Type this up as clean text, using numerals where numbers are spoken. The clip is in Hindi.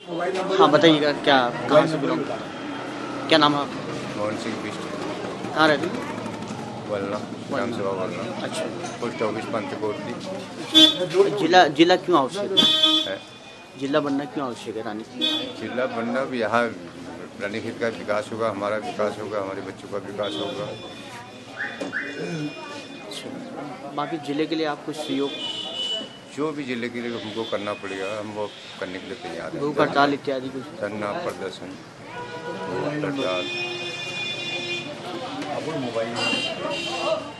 हाँ बताइएगा, क्या कहाँ से बिलोंग करते हैं? क्या नाम है आपका? मोहन सिंह बिस्ट, कहाँ रहते हैं? वलना, ग्राम सभा वलना, अच्छा, पोस्ट ऑफिस पंतकोटी जिला क्यों आवश्यक है? है। जिला बनना क्यों आवश्यक है रानीखेत? जिला बनना भी यहाँ रानीखेत का विकास होगा, हमारा विकास होगा, हमारे बच्चों का विकास होगा। अच्छा, बाकी जिले के लिए आप कुछ सहयोग, जो भी जिले के लिए हमको करना पड़ेगा, हम वो करने के लिए तैयार हैं। भूख हड़ताल इत्यादि कुछ? धरना प्रदर्शन, हड़ताल।